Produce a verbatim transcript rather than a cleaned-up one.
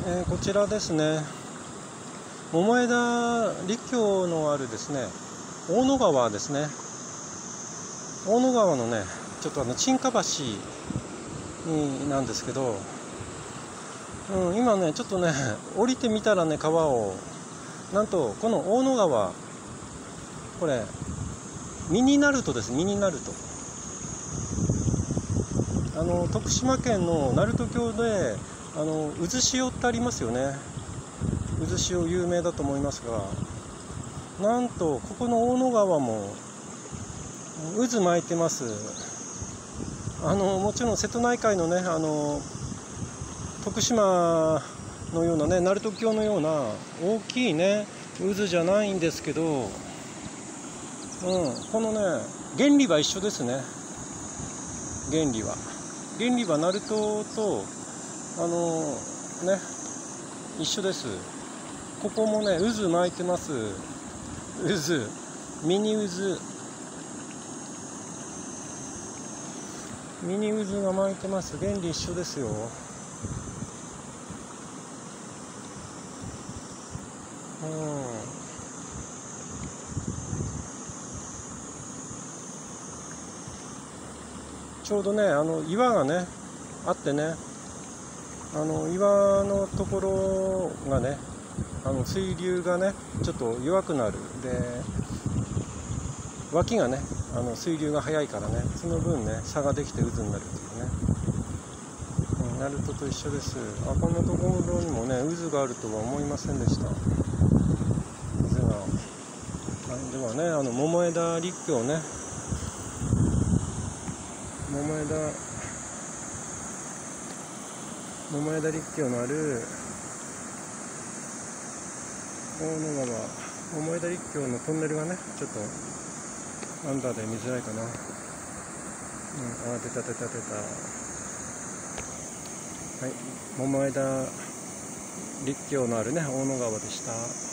えーこちらですね、桃枝陸橋のあるですね、大野川ですね。大野川のね、ちょっとあの沈下橋になんですけど、うん、今ね、ちょっとね、降りてみたらね、川を、なんとこの大野川、これ、ミニナルトです、ミニナルト。あの徳島県の鳴門峡で、あの渦潮ってありますよね。渦潮有名だと思いますが、なんとここの大野川も渦巻いてます。あのもちろん瀬戸内海のね、あの徳島のようなね、鳴門峡のような大きいね渦じゃないんですけど、うん、このね原理は一緒ですね。原理は原理は鳴門とあのね一緒です。ここもね渦巻いてます。渦ミニ渦ミニ渦が巻いてます。原理一緒ですよ。うん、ちょうどねあの岩がねあってね、あの岩のところがね、あの水流がねちょっと弱くなる。で脇がねあの水流が速いからね、その分ね差ができて渦になるっていうね、うん、鳴門と一緒です。あ、こんなところにもね渦があるとは思いませんでした。渦が、はい、ではね、あの桃枝陸橋ね、桃枝桃枝陸橋のある大野川、桃枝陸橋のトンネルがねちょっとアンダーで見づらいかな。うん、あ、出た出た出た。はい、桃枝陸橋のあるね大野川でした。